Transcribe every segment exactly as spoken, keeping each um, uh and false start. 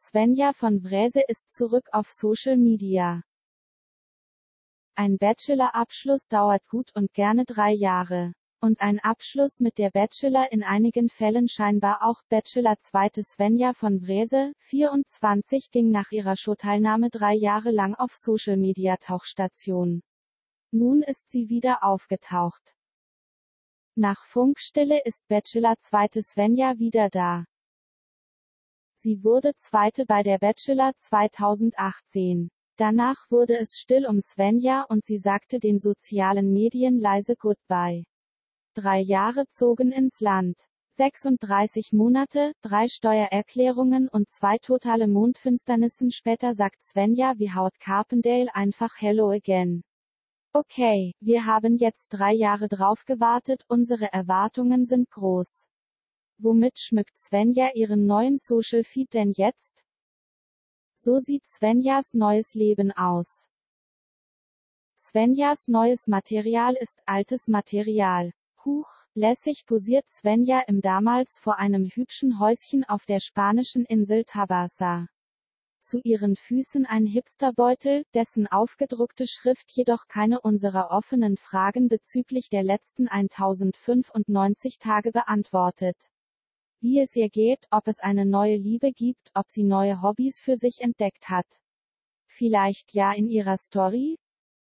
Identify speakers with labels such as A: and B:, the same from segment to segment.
A: Svenja von Wrese ist zurück auf Social Media. Ein Bachelor-Abschluss dauert gut und gerne drei Jahre. Und ein Abschluss mit der Bachelor in einigen Fällen scheinbar auch. Bachelor zweite Svenja von Wrese, vierundzwanzig, ging nach ihrer Showteilnahme drei Jahre lang auf Social Media Tauchstation. Nun ist sie wieder aufgetaucht. Nach Funkstille ist Bachelor zweite Svenja wieder da. Sie wurde Zweite bei der Bachelor zweitausendachtzehn. Danach wurde es still um Svenja und sie sagte den sozialen Medien leise Goodbye. Drei Jahre zogen ins Land. sechsunddreißig Monate, drei Steuererklärungen und zwei totale Mondfinsternissen später sagt Svenja wie Howard Carpendale einfach Hello again. Okay, wir haben jetzt drei Jahre drauf gewartet, unsere Erwartungen sind groß. Womit schmückt Svenja ihren neuen Social Feed denn jetzt? So sieht Svenjas neues Leben aus. Svenjas neues Material ist altes Material. Huch, lässig posiert Svenja im damals vor einem hübschen Häuschen auf der spanischen Insel Tabasa. Zu ihren Füßen ein Hipsterbeutel, dessen aufgedruckte Schrift jedoch keine unserer offenen Fragen bezüglich der letzten tausendfünfundneunzig Tage beantwortet. Wie es ihr geht, ob es eine neue Liebe gibt, ob sie neue Hobbys für sich entdeckt hat. Vielleicht ja in ihrer Story?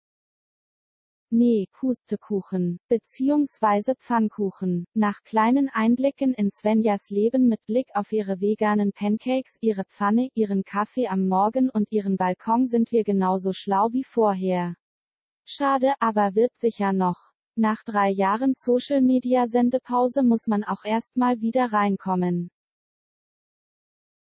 A: Nee, Pustekuchen, beziehungsweise Pfannkuchen. Nach kleinen Einblicken in Svenjas Leben mit Blick auf ihre veganen Pancakes, ihre Pfanne, ihren Kaffee am Morgen und ihren Balkon sind wir genauso schlau wie vorher. Schade, aber wird sicher noch. Nach drei Jahren Social-Media-Sendepause muss man auch erstmal wieder reinkommen.